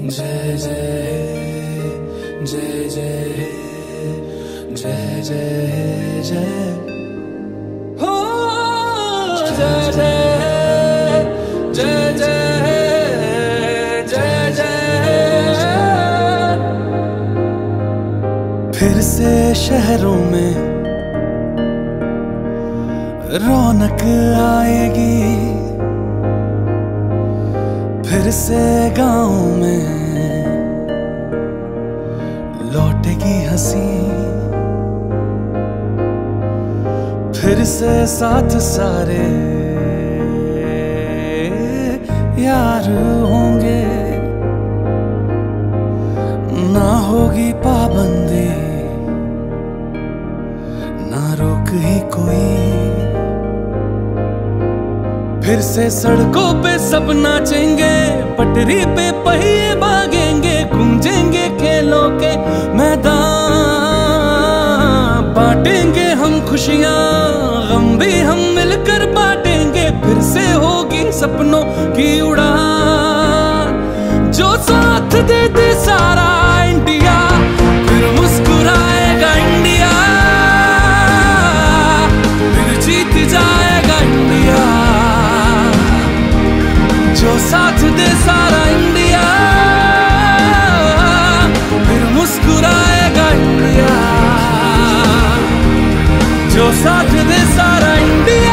जय जय जय जय जय जय जय हो जय जय जय जय जय जय। फिर से शहरों में रौनक आएगी, फिर से गाँव में लौटेगी हंसी, फिर से साथ सारे यार होंगे, ना होगी पाबंदी ना रोक ही कोई। फिर से सड़कों पे सब नाचेंगे, पटरी पे पहिए भागेंगे, गूंजेंगे खेलों के मैदान, बांटेंगे हम खुशियां गम भी हम मिलकर बांटेंगे। फिर से होगी सपनों की उड़ान, जो साथ दे दे सारा इंडिया, फिर मुस्कुराएगा इंडिया, फिर जीत जाएगा इंडिया। जो साथ दे सारा इंडिया, फिर मुस्कुराएगा इंडिया, जो साथ दे सारा इंडिया।